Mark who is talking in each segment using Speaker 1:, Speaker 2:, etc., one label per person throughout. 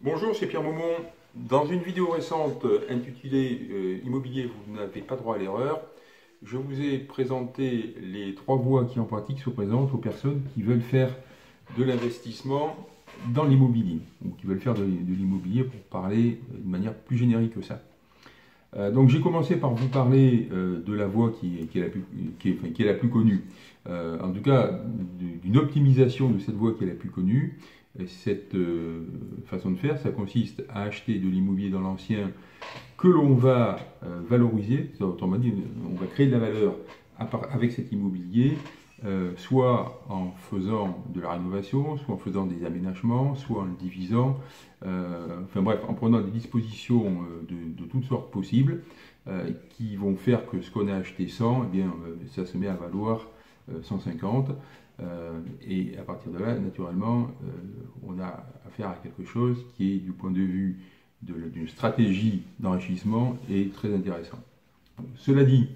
Speaker 1: Bonjour, c'est Pierre Maumont. Dans une vidéo récente intitulée Immobilier, vous n'avez pas droit à l'erreur, je vous ai présenté les trois voies qui en pratique se présentent aux personnes qui veulent faire de l'investissement dans l'immobilier, ou qui veulent faire de l'immobilier pour parler de manière plus générique que ça. Donc j'ai commencé par vous parler de la voie qui est la plus connue, en tout cas d'une optimisation de cette voie qui est la plus connue. Cette façon de faire, ça consiste à acheter de l'immobilier dans l'ancien que l'on va valoriser, autrement dit, on va créer de la valeur avec cet immobilier, soit en faisant de la rénovation, soit en faisant des aménagements, soit en le divisant, enfin bref, en prenant des dispositions de toutes sortes possibles qui vont faire que ce qu'on a acheté 100, eh bien, ça se met à valoir 150. Et à partir de là, naturellement, on a affaire à quelque chose qui est, du point de vue d'une stratégie d'enrichissement, est très intéressant. Cela dit,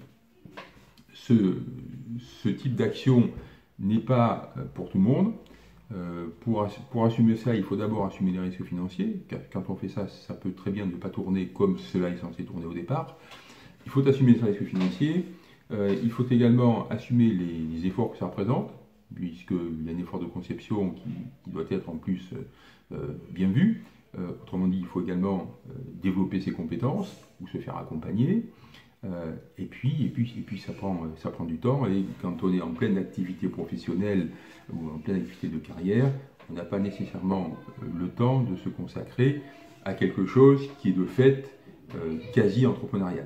Speaker 1: ce type d'action n'est pas pour tout le monde. Pour assumer ça, il faut d'abord assumer les risques financiers, car quand on fait ça, ça peut très bien ne pas tourner comme cela est censé tourner au départ. Il faut assumer les risques financiers, il faut également assumer les efforts que ça représente, puisqu'il y a un effort de conception qui doit être en plus bien vu. Autrement dit, il faut également développer ses compétences ou se faire accompagner. Et puis ça prend du temps, et quand on est en pleine activité professionnelle ou en pleine activité de carrière, on n'a pas nécessairement le temps de se consacrer à quelque chose qui est de fait quasi entrepreneurial.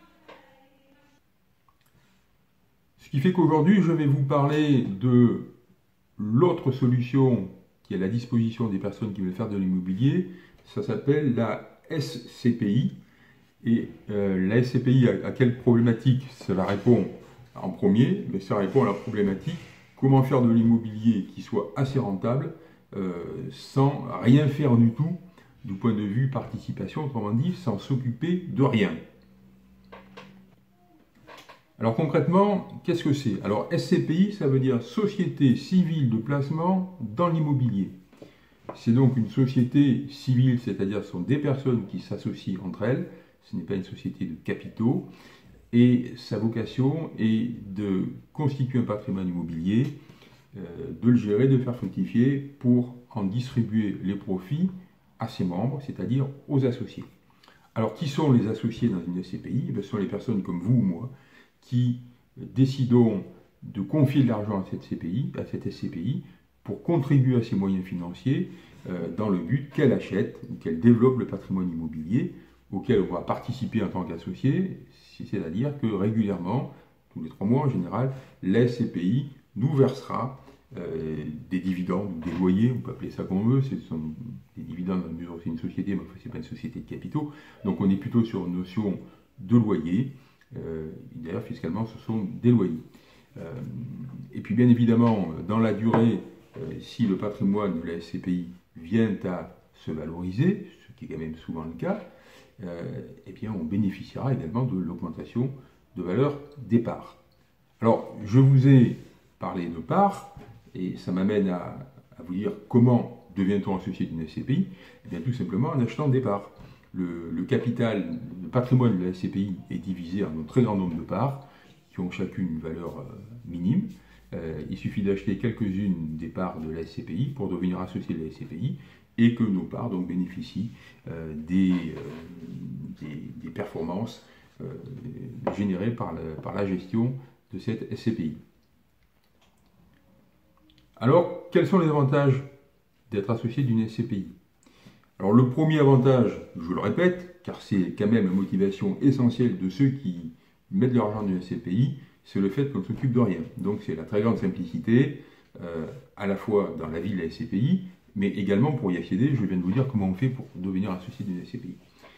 Speaker 1: Ce qui fait qu'aujourd'hui, je vais vous parler de l'autre solution qui est à la disposition des personnes qui veulent faire de l'immobilier. Ça s'appelle la SCPI. Et la SCPI, à quelle problématique cela répond en premier? Mais ça répond à la problématique comment faire de l'immobilier qui soit assez rentable sans rien faire du tout du point de vue participation, autrement dit, sans s'occuper de rien. Alors concrètement, qu'est-ce que c'est? Alors SCPI, ça veut dire Société Civile de Placement dans l'Immobilier. C'est donc une société civile, c'est-à-dire ce sont des personnes qui s'associent entre elles, ce n'est pas une société de capitaux, et sa vocation est de constituer un patrimoine immobilier, de le gérer, de le faire fructifier pour en distribuer les profits à ses membres, c'est-à-dire aux associés. Alors qui sont les associés dans une SCPI? Ce sont les personnes comme vous ou moi, qui décidons de confier de l'argent à cette SCPI pour contribuer à ses moyens financiers dans le but qu'elle achète ou qu'elle développe le patrimoine immobilier auquel on va participer en tant qu'associé, c'est-à-dire que régulièrement, tous les 3 mois en général, la SCPI nous versera des dividendes ou des loyers, on peut appeler ça comme on veut, ce sont des dividendes dans la mesure où c'est une société, mais ce n'est pas une société de capitaux, donc on est plutôt sur une notion de loyer. D'ailleurs, fiscalement, ce sont des loyers. Et puis, bien évidemment, dans la durée, si le patrimoine de la SCPI vient à se valoriser, ce qui est quand même souvent le cas, eh bien, on bénéficiera également de l'augmentation de valeur des parts. Alors, je vous ai parlé de parts, et ça m'amène à vous dire comment devient-on associé d'une SCPI? Eh bien, tout simplement en achetant des parts. Le capital, le patrimoine de la SCPI est divisé en un très grand nombre de parts qui ont chacune une valeur minime. Il suffit d'acheter quelques-unes des parts de la SCPI pour devenir associé de la SCPI et que nos parts donc bénéficient des performances générées par la gestion de cette SCPI. Alors, quels sont les avantages d'être associé d'une SCPI? Alors le premier avantage, je le répète, car c'est quand même la motivation essentielle de ceux qui mettent leur argent dans une SCPI, c'est le fait qu'on ne s'occupe de rien. Donc c'est la très grande simplicité, à la fois dans la vie de la SCPI, mais également pour y accéder, je viens de vous dire comment on fait pour devenir associé d'une SCPI.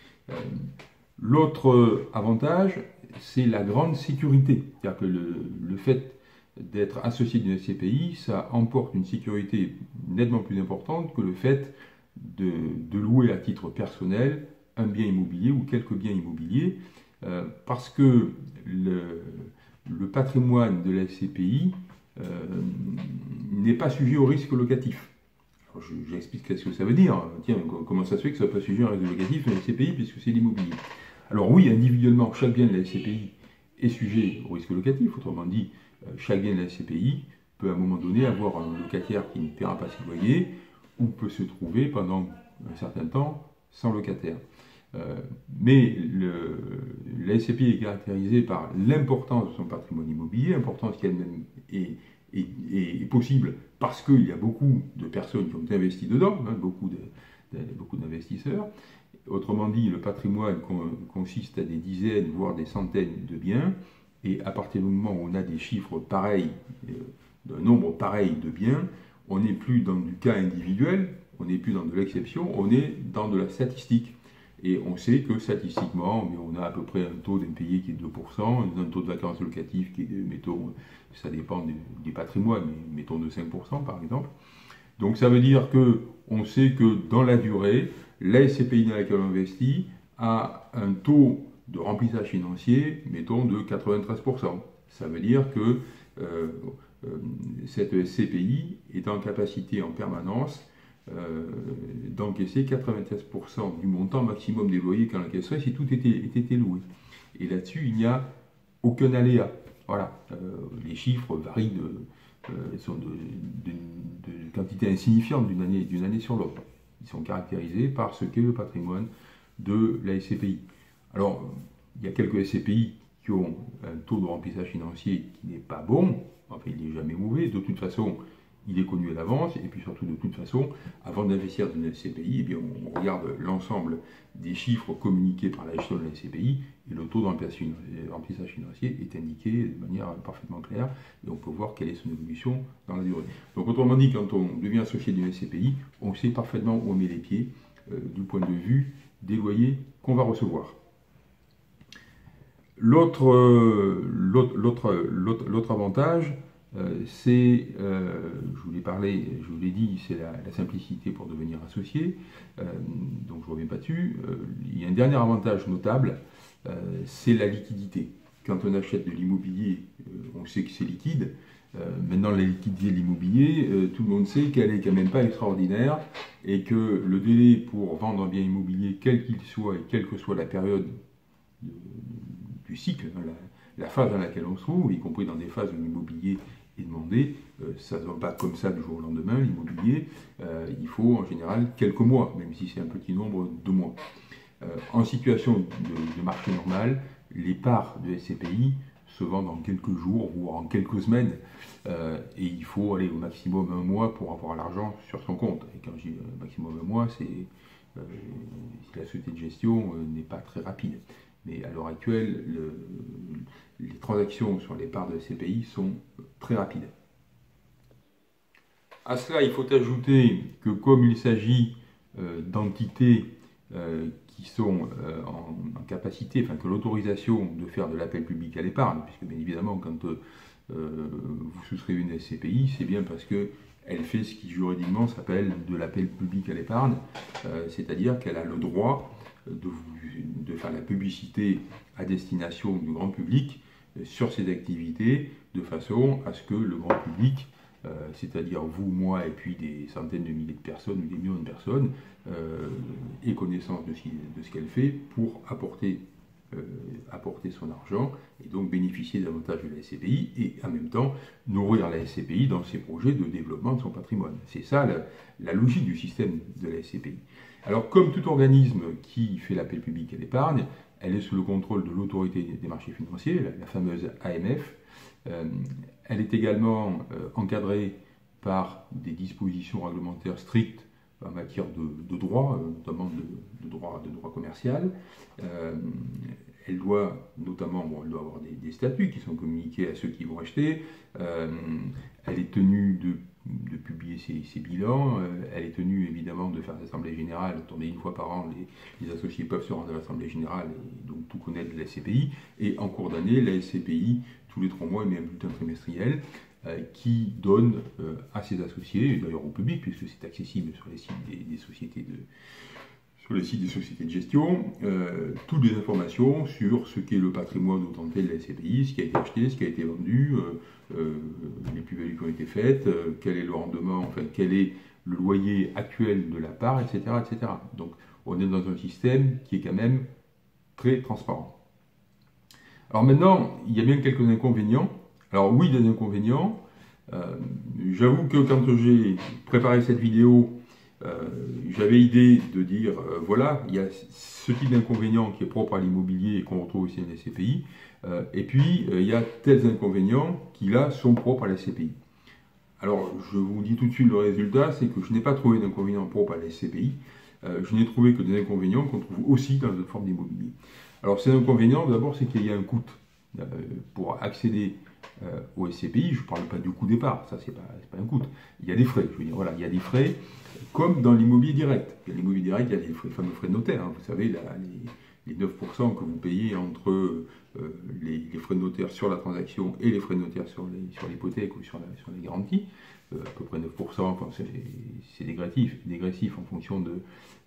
Speaker 1: L'autre avantage, c'est la grande sécurité. C'est-à-dire que le fait d'être associé d'une SCPI, ça emporte une sécurité nettement plus importante que le fait de louer à titre personnel un bien immobilier ou quelques biens immobiliers, parce que le patrimoine de la SCPI n'est pas sujet au risque locatif. j'explique qu'est-ce que ça veut dire. Tiens, comment ça se fait que ça soit pas sujet à un réseau locatif, une SCPI, puisque c'est l'immobilier. Alors oui, individuellement, chaque bien de la SCPI est sujet au risque locatif. Autrement dit, chaque bien de la SCPI peut à un moment donné avoir un locataire qui ne paiera pas ses loyers, ou peut se trouver pendant un certain temps sans locataire. Mais la SCPI est caractérisée par l'importance de son patrimoine immobilier, importance qui elle-même est possible parce qu'il y a beaucoup de personnes qui ont investi dedans, hein, beaucoup d'investisseurs. Autrement dit, le patrimoine consiste à des dizaines, voire des centaines de biens, et à partir du moment où on a des chiffres pareils, d'un nombre pareil de biens, on n'est plus dans du cas individuel, on n'est plus dans de l'exception, on est dans de la statistique. Et on sait que statistiquement, on a à peu près un taux d'impayé qui est de 2%, un taux de vacances locatives qui est, mettons, ça dépend des patrimoines, mais mettons de 5% par exemple. Donc ça veut dire qu'on sait que dans la durée, la SCPI dans laquelle on investit a un taux de remplissage financier, mettons, de 93%. Ça veut dire que cette SCPI est en capacité en permanence d'encaisser 93% du montant maximum des loyers qu'elle encaisserait si tout était loué. Et là-dessus, il n'y a aucun aléa. Voilà, les chiffres varient sont de quantité insignifiante d'une année sur l'autre. Ils sont caractérisés par ce qu'est le patrimoine de la SCPI. Alors, il y a quelques SCPI qui ont un taux de remplissage financier qui n'est pas bon, enfin il n'est jamais mauvais, de toute façon il est connu à l'avance, et puis surtout de toute façon, avant d'investir dans une SCPI, eh bien, on regarde l'ensemble des chiffres communiqués par la gestion de la SCPI, et le taux de remplissage financier est indiqué de manière parfaitement claire, et on peut voir quelle est son évolution dans la durée. Donc autrement dit, quand on devient associé d'une SCPI, on sait parfaitement où on met les pieds, du point de vue des loyers qu'on va recevoir. L'autre avantage, c'est, je vous l'ai dit, c'est la simplicité pour devenir associé, donc je ne reviens pas dessus. Il y a un dernier avantage notable, c'est la liquidité. Quand on achète de l'immobilier, on sait que c'est liquide. Maintenant, la liquidité de l'immobilier, tout le monde sait qu'elle n'est quand même pas extraordinaire et que le délai pour vendre un bien immobilier, quel qu'il soit et quelle que soit la période du cycle, la phase dans laquelle on se trouve, y compris dans des phases où l'immobilier est demandé, ça ne se va pas comme ça du jour au lendemain, l'immobilier, il faut en général quelques mois, même si c'est un petit nombre de mois. En situation de marché normal, les parts de SCPI se vendent en quelques jours, voire en quelques semaines, et il faut aller au maximum un mois pour avoir l'argent sur son compte. Et quand je dis maximum un mois, c'est si la société de gestion n'est pas très rapide. Mais à l'heure actuelle, les transactions sur les parts de SCPI sont très rapides. À cela, il faut ajouter que comme il s'agit d'entités qui sont en capacité, enfin que l'autorisation de faire de l'appel public à l'épargne, puisque bien évidemment quand vous souscrivez une SCPI, c'est bien parce qu'elle fait ce qui juridiquement s'appelle de l'appel public à l'épargne, c'est-à-dire qu'elle a le droit de faire la publicité à destination du grand public sur ses activités, de façon à ce que le grand public, c'est-à-dire vous, moi, et puis des centaines de milliers de personnes ou des millions de personnes, ait connaissance de ce qu'elle fait pour apporter son argent et donc bénéficier davantage de la SCPI et en même temps nourrir la SCPI dans ses projets de développement de son patrimoine. C'est ça la logique du système de la SCPI. Alors comme tout organisme qui fait l'appel public à l'épargne, elle est sous le contrôle de l'autorité des marchés financiers, la fameuse AMF. Elle est également encadrée par des dispositions réglementaires strictes en matière de droit, notamment de droit commercial. Elle doit notamment elle doit avoir des statuts qui sont communiqués à ceux qui vont acheter. Elle est tenue de publier ses bilans. Elle est tenue évidemment de faire l'assemblée générale. Tourner une fois par an, les associés peuvent se rendre à l'assemblée générale et donc tout connaître de la SCPI. Et en cours d'année, la SCPI, tous les 3 mois, émet un bulletin trimestriel qui donne à ses associés, d'ailleurs au public, puisque c'est accessible sur les sites des sociétés de gestion, toutes les informations sur ce qu'est le patrimoine augmenté de la SCPI, ce qui a été acheté, ce qui a été vendu, les plus-values qui ont été faites, quel est le rendement, enfin quel est le loyer actuel de l'appart, etc., etc. Donc on est dans un système qui est quand même très transparent. Alors maintenant, il y a bien quelques inconvénients. Alors oui, des inconvénients. J'avoue que quand j'ai préparé cette vidéo, j'avais idée de dire, voilà, il y a ce type d'inconvénient qui est propre à l'immobilier et qu'on retrouve aussi dans les SCPI, et puis il y a tels inconvénients qui là sont propres à la SCPI. Alors je vous dis tout de suite le résultat, c'est que je n'ai pas trouvé d'inconvénients propres à la SCPI, je n'ai trouvé que des inconvénients qu'on trouve aussi dans d'autres formes d'immobilier. Alors ces inconvénients, d'abord, c'est qu'il y a un coût pour accéder au SCPI. Je ne parle pas du coût départ, ça c'est pas un coût. Il y a des frais, je veux dire, voilà, il y a des frais comme dans l'immobilier direct. Dans l'immobilier direct, il y a les fameux frais de notaire, hein. Vous savez, les 9% que vous payez entre les frais de notaire sur la transaction et les frais de notaire sur l'hypothèque ou sur la garantie. À peu près 9%, enfin, c'est dégressif en fonction du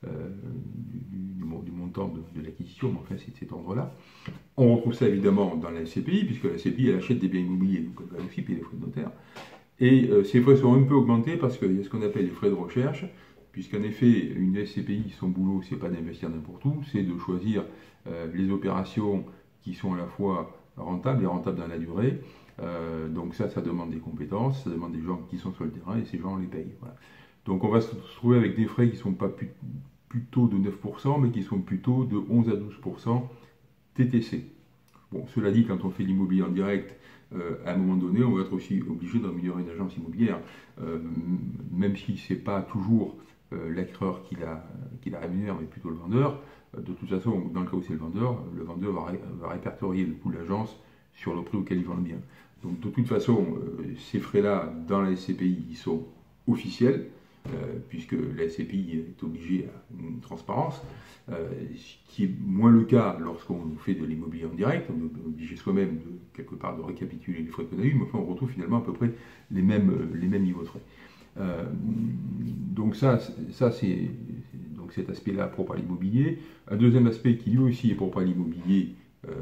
Speaker 1: montant de l'acquisition, mais enfin c'est de cet ordre-là. On retrouve ça évidemment dans la SCPI, puisque la SCPI elle achète des biens immobiliers, donc elle va aussi payer les frais de notaire. Et ces frais sont un peu augmentés parce qu'il y a ce qu'on appelle les frais de recherche, puisqu'en effet, une SCPI, son boulot, c'est pas d'investir n'importe où, c'est de choisir les opérations qui sont à la fois rentables et rentables dans la durée. Donc ça demande des compétences, ça demande des gens qui sont sur le terrain et ces gens on les paye. Voilà. Donc on va se trouver avec des frais qui ne sont pas plutôt de 9%, mais qui sont plutôt de 11 à 12% TTC. Bon, cela dit, quand on fait l'immobilier en direct, à un moment donné, on va être aussi obligé de rémunérer une agence immobilière, même si ce n'est pas toujours l'acquéreur qui la rémunère, mais plutôt le vendeur. De toute façon, dans le cas où c'est le vendeur va répertorier le coût de l'agence sur le prix auquel il vend le bien. Donc de toute façon, ces frais-là, dans la SCPI, ils sont officiels, puisque la SCPI est obligée à une transparence, ce qui est moins le cas lorsqu'on fait de l'immobilier en direct. On est obligé soi-même, quelque part, de récapituler les frais qu'on a eus, mais enfin, on retrouve finalement à peu près les mêmes niveaux de frais. Donc ça c'est donc cet aspect-là propre à l'immobilier. Un deuxième aspect qui lui aussi est propre à l'immobilier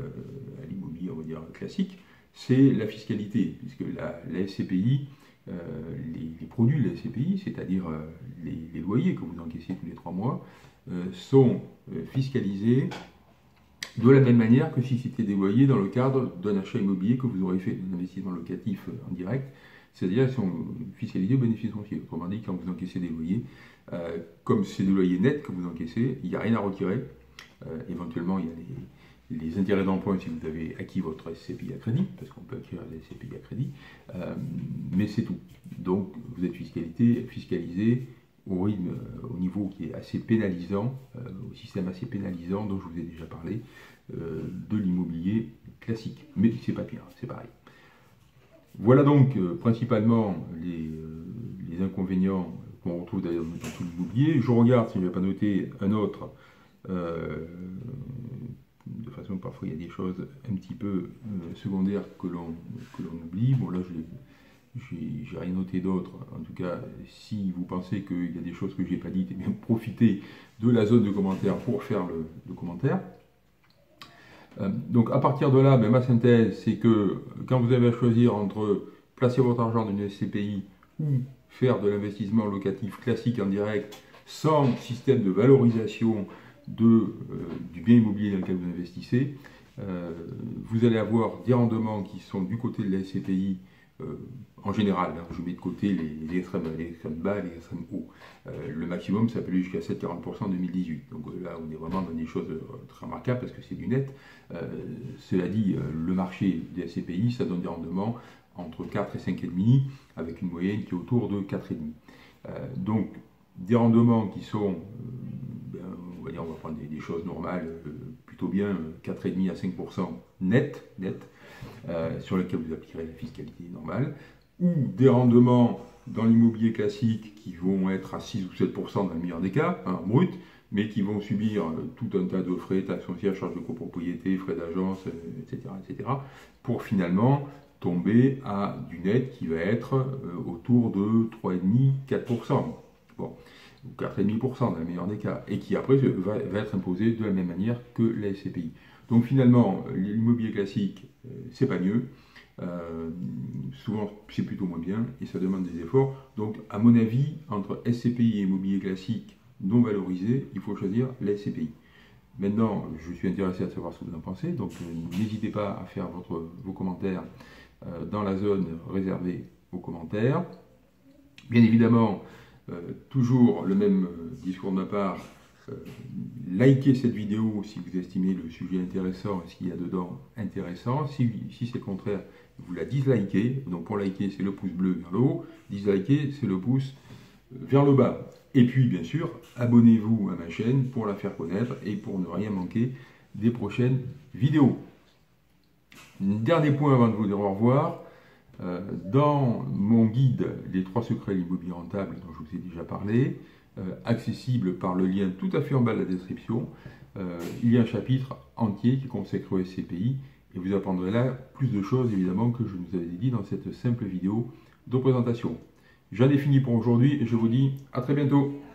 Speaker 1: on va dire classique, c'est la fiscalité, puisque la SCPI, les produits de la SCPI, c'est-à-dire les loyers que vous encaissez tous les 3 mois, sont fiscalisés de la même manière que si c'était des loyers dans le cadre d'un achat immobilier que vous aurez fait, d'un investissement locatif en direct, c'est-à-dire qu'ils sont fiscalisés au bénéfice foncier. Autrement dit, quand vous encaissez des loyers, comme c'est des loyers nets que vous encaissez, il n'y a rien à retirer. Éventuellement, il y a les intérêts d'emprunt si vous avez acquis votre SCPI à crédit, parce qu'on peut acquérir des SCPI à crédit, mais c'est tout. Donc vous êtes fiscalisé au rythme, au niveau qui est assez pénalisant, au système assez pénalisant dont je vous ai déjà parlé, de l'immobilier classique. Mais c'est pas pire, c'est pareil. Voilà donc principalement les inconvénients qu'on retrouve d'ailleurs dans tout l'immobilier. Je regarde si je n'ai pas noté un autre, de façon parfois il y a des choses un petit peu secondaires que l'on oublie. Bon là j'ai rien noté d'autre. En tout cas, si vous pensez qu'il y a des choses que je n'ai pas dites, eh bien profitez de la zone de commentaires pour faire le commentaire. Donc à partir de là, ma synthèse, c'est que quand vous avez à choisir entre placer votre argent dans une SCPI ou faire de l'investissement locatif classique en direct sans système de valorisation du bien immobilier dans lequel vous investissez, vous allez avoir des rendements qui sont du côté de la SCPI en général. Hein, je mets de côté les extrêmes bas et les extrêmes hauts. Le maximum, ça peut aller jusqu'à 7,40% en 2018. Donc là, on est vraiment dans des choses très remarquables parce que c'est du net. Cela dit, le marché des SCPI, ça donne des rendements entre 4 et 5,5, avec une moyenne qui est autour de 4,5. Donc, des rendements qui sont, on va prendre des choses normales, plutôt bien 4,5 à 5% net, sur lesquels vous appliquerez la fiscalité normale, ou des rendements dans l'immobilier classique qui vont être à 6 ou 7% dans le meilleur des cas, hein, brut, mais qui vont subir tout un tas de frais, taxes foncières, charges de copropriété, frais d'agence, etc., pour finalement tomber à du net qui va être autour de 3,5-4%. Bon, ou 4,5% dans le meilleur des cas, et qui après va être imposé de la même manière que la SCPI. Donc finalement, l'immobilier classique, c'est pas mieux, Souvent, c'est plutôt moins bien et ça demande des efforts. Donc, à mon avis, entre SCPI et immobilier classique non valorisé, il faut choisir la SCPI. Maintenant, je suis intéressé à savoir ce que vous en pensez, donc n'hésitez pas à faire vos commentaires dans la zone réservée aux commentaires. Bien évidemment, toujours le même discours de ma part, likez cette vidéo si vous estimez le sujet intéressant et ce qu'il y a dedans intéressant. Si c'est le contraire, vous la dislikez. Donc pour liker, c'est le pouce bleu vers le haut, disliker, c'est le pouce vers le bas. Et puis, bien sûr, abonnez-vous à ma chaîne pour la faire connaître et pour ne rien manquer des prochaines vidéos. Dernier point avant de vous dire au revoir. Dans mon guide « Les 3 secrets de l'immobilier rentable » dont je vous ai déjà parlé, accessible par le lien tout à fait en bas de la description, il y a un chapitre entier qui est consacré au SCPI et vous apprendrez là plus de choses évidemment que je vous avais dit dans cette simple vidéo de présentation. J'en ai fini pour aujourd'hui et je vous dis à très bientôt.